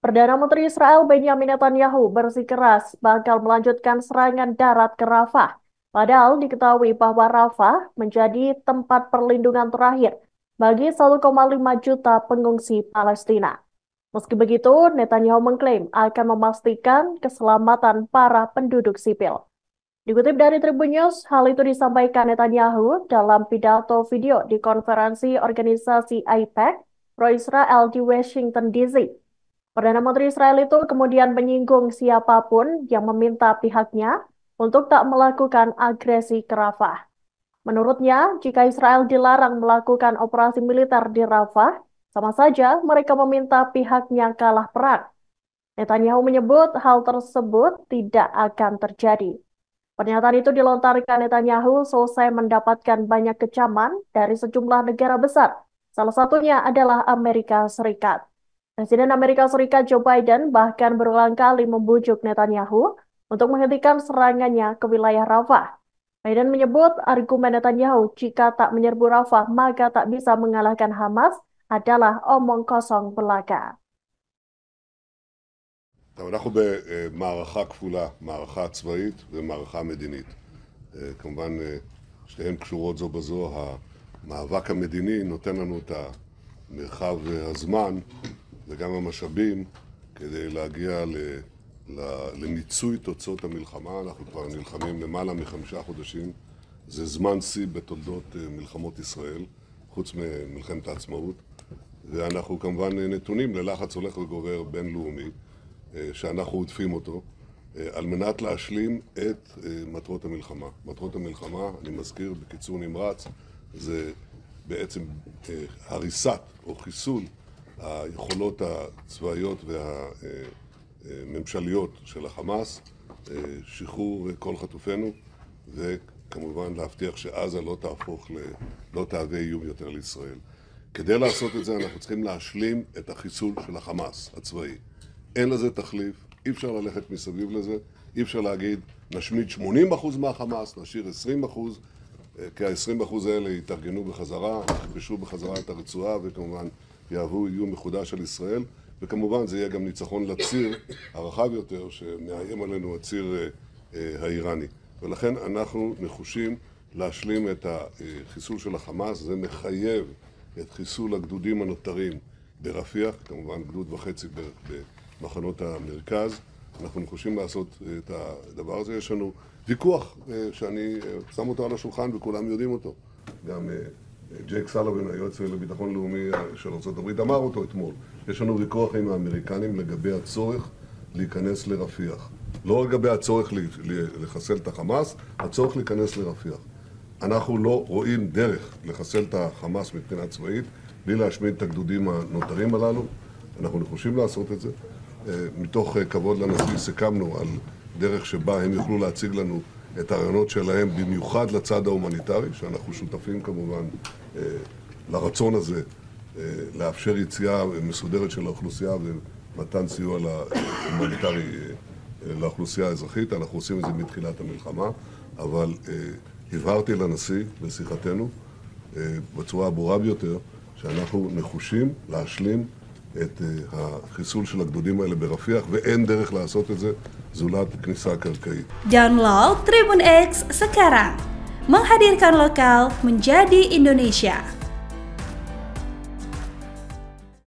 Perdana Menteri Israel Benjamin Netanyahu bersikeras bakal melanjutkan serangan darat ke Rafah. Padahal diketahui bahwa Rafah menjadi tempat perlindungan terakhir bagi 1,5 juta pengungsi Palestina. Meski begitu, Netanyahu mengklaim akan memastikan keselamatan para penduduk sipil. Dikutip dari Tribun News, hal itu disampaikan Netanyahu dalam pidato video di konferensi organisasi AIPAC pro-Israel di Washington, D.C. Perdana Menteri Israel itu kemudian menyinggung siapapun yang meminta pihaknya untuk tak melakukan agresi ke Rafah. Menurutnya, jika Israel dilarang melakukan operasi militer di Rafah, sama saja mereka meminta pihaknya kalah perang. Netanyahu menyebut hal tersebut tidak akan terjadi. Pernyataan itu dilontarkan Netanyahu selesai mendapatkan banyak kecaman dari sejumlah negara besar. Salah satunya adalah Amerika Serikat. Presiden Amerika Serikat Joe Biden bahkan berulang kali membujuk Netanyahu untuk menghentikan serangannya ke wilayah Rafah. Biden menyebut argumen Netanyahu jika tak menyerbu Rafah maka tak bisa mengalahkan Hamas adalah omong kosong belaka. אנחנו במערכה כפולה, מערכה צבאית ומערכה מדינית. כמובן שתיהן קשורות זו בזו. המאבק המדיני נותן לנו את המרחב הזמן וגם המשאבים כדי להגיע למיצוי תוצאות המלחמה. אנחנו כבר נלחמים למעלה מ5 חודשים. זה זמן שיא בתולדות מלחמות ישראל, חוץ ממלחמת העצמאות. ואנחנו כמובן נתונים ללחץ הולך וגובר בינלאומי, שאנחנו עודפים אותו, על מנת להשלים את מטרות המלחמה. מטרות המלחמה, אני מזכיר בקיצור נמרץ, זה בעצם הריסת או חיסול היכולות הצבאיות והממשליות של החמאס, שחרור כל חטופינו, וכמובן להבטיח שעזה לא תהווה איום יותר לישראל. כדי לעשות את זה אנחנו צריכים להשלים את החיסול של החמאס הצבאי. אין לזה תחליף, אי אפשר ללכת מסביב לזה, אי אפשר להגיד נשמיד 80% מהחמאס, נשאיר 20%, כי ה-20% האלה יתארגנו בחזרה, יכבשו בחזרה את הרצועה וכמובן יהוו איום מחודש על ישראל, וכמובן זה יהיה גם ניצחון לציר הרחב יותר שמאיים עלינו הציר האיראני. ולכן אנחנו נחושים להשלים את החיסול של החמאס, זה מחייב את חיסול הגדודים הנותרים ברפיח, כמובן גדוד וחצי במחנות המרכז. אנחנו נחושים לעשות את הדבר הזה. יש לנו ויכוח שאני שם אותו על השולחן וכולם יודעים אותו. גם ג'ייק סלוון, היועץ לביטחון לאומי של ארצות הברית, אמר אותו אתמול. יש לנו ויכוח עם האמריקנים לגבי הצורך להיכנס לרפיח. לא לגבי הצורך לחסל את החמאס, הצורך להיכנס לרפיח. אנחנו לא רואים דרך לחסל את החמאס מבחינה צבאית, בלי להשמיד את הגדודים הנותרים הללו. אנחנו נחושים לעשות את זה. מתוך כבוד לנשיא סיכמנו על דרך שבה הם יוכלו להציג לנו את הרעיונות שלהם, במיוחד לצד ההומניטרי, שאנחנו שותפים כמובן לרצון הזה, לאפשר יציאה מסודרת של האוכלוסייה ומתן סיוע להומניטרי לאוכלוסייה האזרחית. אנחנו עושים את זה מתחילת המלחמה, אבל הבהרתי לנשיא בשיחתנו בצורה הברורה ביותר שאנחנו נחושים להשלים את החיסול של הגדודים האלה ברפיח, ואין דרך לעשות את זה זולת כניסה קרקעית. Download Tribun X sekarang, menghadirkan lokal menjadi Indonesia.